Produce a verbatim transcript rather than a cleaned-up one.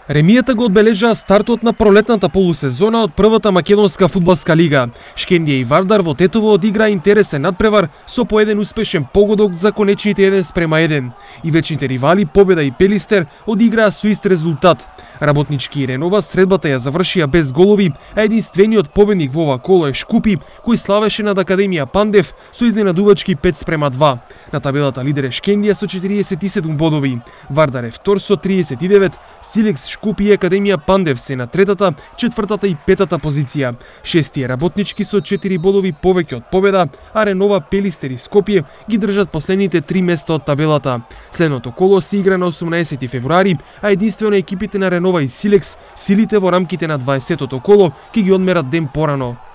Ремијата го одбележаа стартот на пролетната полусезона од првата македонска фудбалска лига. Шкендија и Вардар во Тетово одиграа интересен надпревар со по еден успешен погодок за конечните еден спрема еден. И вечните ривали Победа и Пелистер одиграа со ист резултат. Работнички и Ренова средбата ја завршија без голови, а единствениот победник во ова коло е Шкупи, кој славеше над Академија Пандев со изненадувачки пет спрема два. На табелата лидер е Шкендија со четириесет и седум бодови. Вардар е втор со триесет и девет, Силекс, Шкупи и Академија Пандев се на третата, четвртата и петата позиција. Шести е Работнички со четири бодови повеќе од Победа, а Ренова, Пелистер и Скопје ги држат последните три места од табелата. Следното коло се игра на осумнаесети февруари, а единствено екипите на Ренова и Силекс, силите во рамките на дваесетото коло, ќе ги одмерат ден порано.